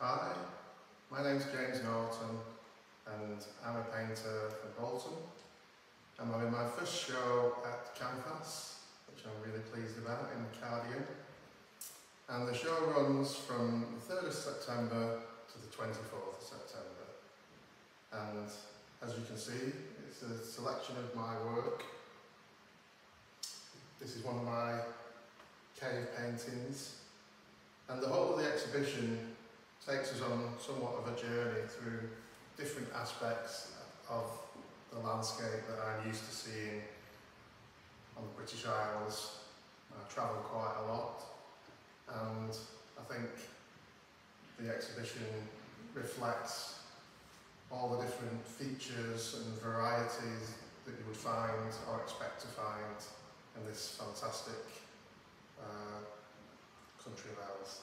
Hi, my name's James Naughton and I'm a painter from Bolton. I'm having my first show at Canfas, which I'm really pleased about, in Cardigan. And the show runs from the 3rd of September to the 24th of September. And as you can see, it's a selection of my work. This is one of my cave paintings. And the whole of the exhibition takes us on somewhat of a journey through different aspects of the landscape that I'm used to seeing on the British Isles. I travel quite a lot, and I think the exhibition reflects all the different features and varieties that you would find or expect to find in this fantastic country of ours.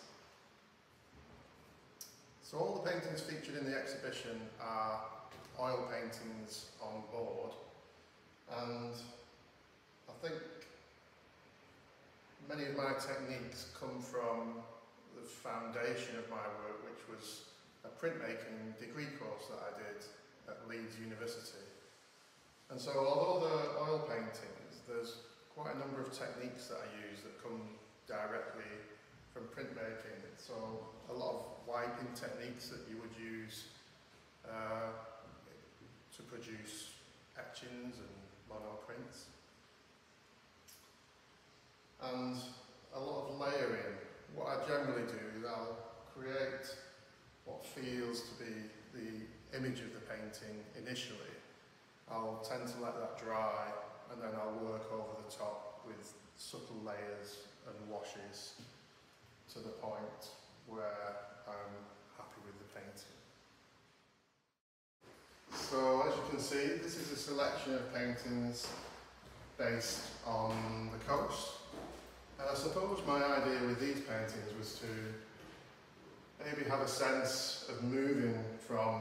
So all the paintings featured in the exhibition are oil paintings on board, and I think many of my techniques come from the foundation of my work, which was a printmaking degree course that I did at Leeds University. And so although they're oil paintings, there's quite a number of techniques that I use that come directly from printmaking. So a lot of wiping techniques that you would use to produce etchings and monoprints. And a lot of layering. What I generally do is I'll create what feels to be the image of the painting initially. I'll tend to let that dry, and then I'll work over the top with subtle layers and washes to the point where I'm happy with the painting. So as you can see, this is a selection of paintings based on the coast. And I suppose my idea with these paintings was to maybe have a sense of moving from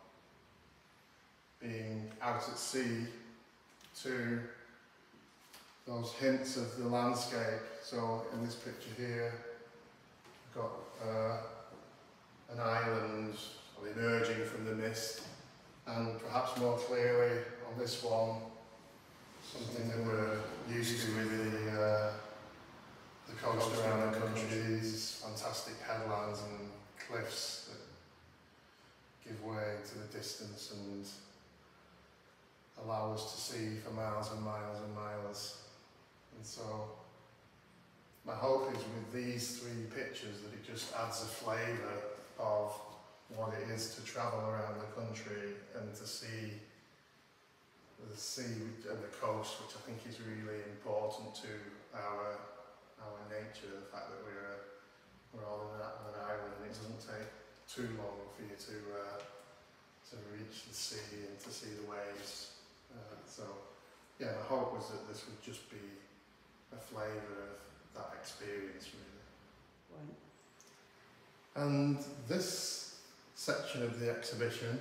being out at sea to those hints of the landscape. So in this picture here, I've got an island emerging from the mist, and perhaps more clearly on this one, something that we're used to with the coast around the country, these fantastic headlands and cliffs that give way to the distance and allow us to see for miles and miles and miles. And so my hope is with these three pictures that it just adds a flavour of what it is to travel around the country and to see the sea and the coast, which I think is really important to our nature, the fact that we're all on an island and it doesn't take too long for you to reach the sea and to see the waves. So yeah, my hope was that this would just be a flavour of that experience, really. Right. And this section of the exhibition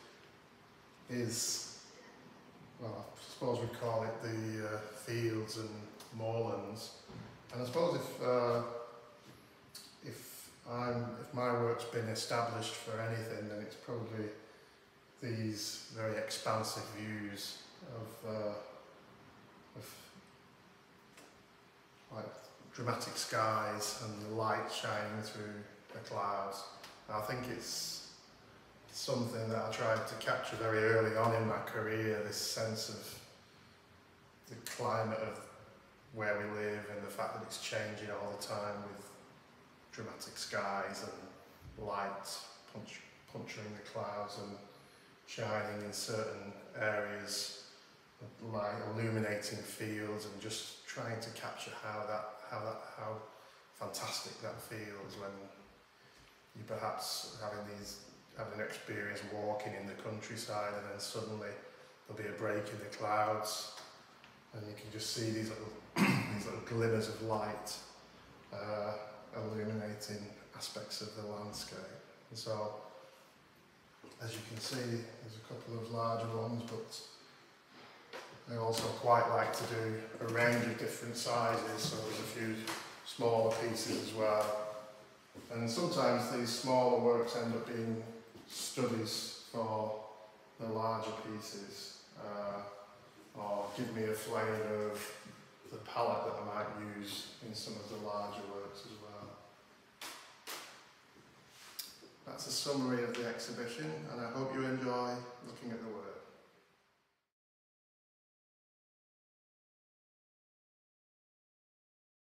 is, well, I suppose we'd call it the fields and moorlands. And I suppose if my work's been established for anything, then it's probably these very expansive views of like dramatic skies and the light shining through the clouds. And I think it's something that I tried to capture very early on in my career, this sense of the climate of where we live and the fact that it's changing all the time with dramatic skies and light puncturing the clouds and shining in certain areas, like illuminating fields, and just trying to capture how fantastic that feels when you perhaps having an experience walking in the countryside, and then suddenly there'll be a break in the clouds and you can just see these little glimmers of light illuminating aspects of the landscape. And so, as you can see, there's a couple of larger ones, but I also quite like to do a range of different sizes, so there's a few smaller pieces as well. And sometimes these smaller works end up being studies for the larger pieces, or give me a flavour of the palette that I might use in some of the larger works as well. That's a summary of the exhibition, and I hope you enjoy looking at the work.